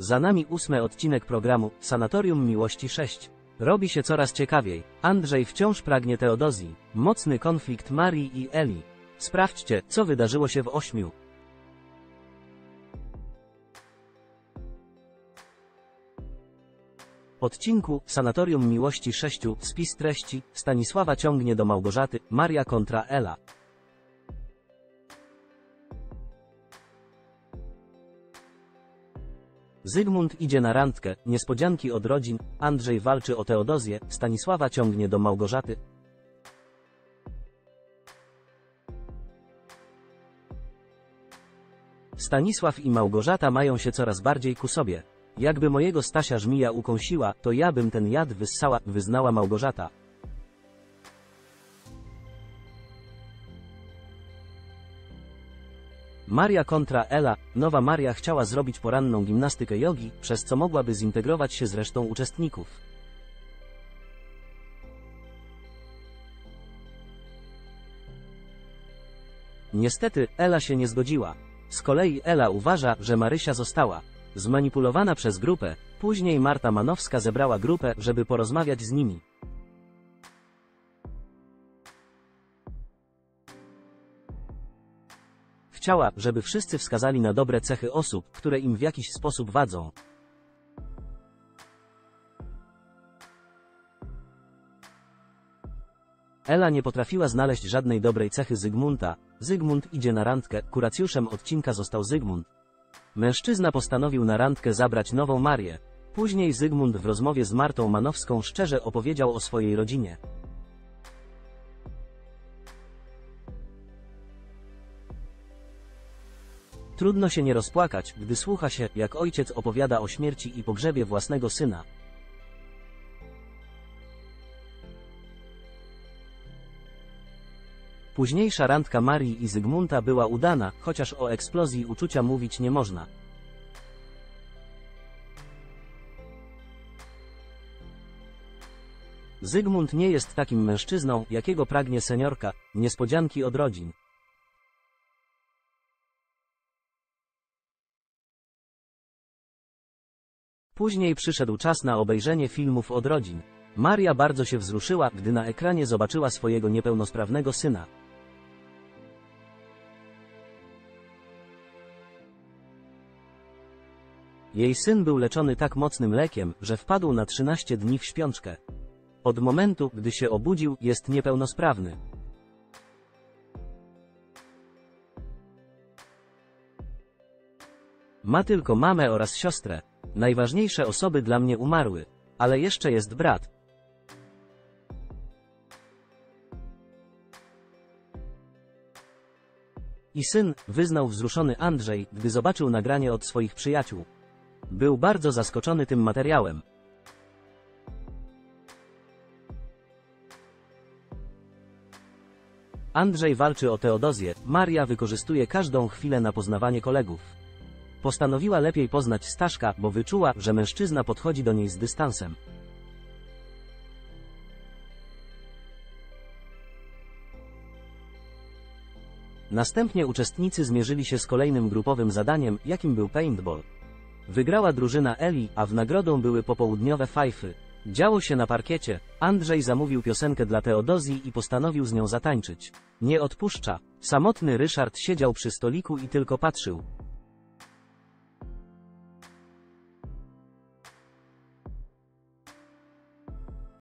Za nami 8. odcinek programu Sanatorium Miłości 6. Robi się coraz ciekawiej. Andrzej wciąż pragnie Teodozji. Mocny konflikt Marii i Eli. Sprawdźcie, co wydarzyło się w 8. odcinku Sanatorium Miłości 6. Spis treści: Stanisława ciągnie do Małgorzaty, Maria kontra Ela. Zygmunt idzie na randkę, niespodzianki od rodzin, Andrzej walczy o Teodozję, Stanisława ciągnie do Małgorzaty. Stanisław i Małgorzata mają się coraz bardziej ku sobie. Jakby mojego Stasia żmija ukąsiła, to ja bym ten jad wyssała, wyznała Małgorzata. Maria kontra Ela. Nowa Maria chciała zrobić poranną gimnastykę jogi, przez co mogłaby zintegrować się z resztą uczestników. Niestety, Ela się nie zgodziła. Z kolei Ela uważa, że Marysia została zmanipulowana przez grupę. Później Marta Manowska zebrała grupę, żeby porozmawiać z nimi. Chciała, żeby wszyscy wskazali na dobre cechy osób, które im w jakiś sposób wadzą. Ela nie potrafiła znaleźć żadnej dobrej cechy Zygmunta. Zygmunt idzie na randkę, kuracjuszem odcinka został Zygmunt. Mężczyzna postanowił na randkę zabrać nową Marię. Później Zygmunt w rozmowie z Martą Manowską szczerze opowiedział o swojej rodzinie. Trudno się nie rozpłakać, gdy słucha się, jak ojciec opowiada o śmierci i pogrzebie własnego syna. Późniejsza randka Marii i Zygmunta była udana, chociaż o eksplozji uczucia mówić nie można. Zygmunt nie jest takim mężczyzną, jakiego pragnie seniorka. Niespodzianki od rodzin. Później przyszedł czas na obejrzenie filmów od rodzin. Maria bardzo się wzruszyła, gdy na ekranie zobaczyła swojego niepełnosprawnego syna. Jej syn był leczony tak mocnym lekiem, że wpadł na 13 dni w śpiączkę. Od momentu, gdy się obudził, jest niepełnosprawny. Ma tylko mamę oraz siostrę. Najważniejsze osoby dla mnie umarły. Ale jeszcze jest brat. I syn, wyznał wzruszony Andrzej, gdy zobaczył nagranie od swoich przyjaciół. Był bardzo zaskoczony tym materiałem. Andrzej walczy o Teodozję, Maria wykorzystuje każdą chwilę na poznawanie kolegów. Postanowiła lepiej poznać Staszka, bo wyczuła, że mężczyzna podchodzi do niej z dystansem. Następnie uczestnicy zmierzyli się z kolejnym grupowym zadaniem, jakim był paintball. Wygrała drużyna Eli, a w nagrodą były popołudniowe fajfy. Działo się na parkiecie. Andrzej zamówił piosenkę dla Teodozji i postanowił z nią zatańczyć. Nie odpuszcza. Samotny Ryszard siedział przy stoliku i tylko patrzył.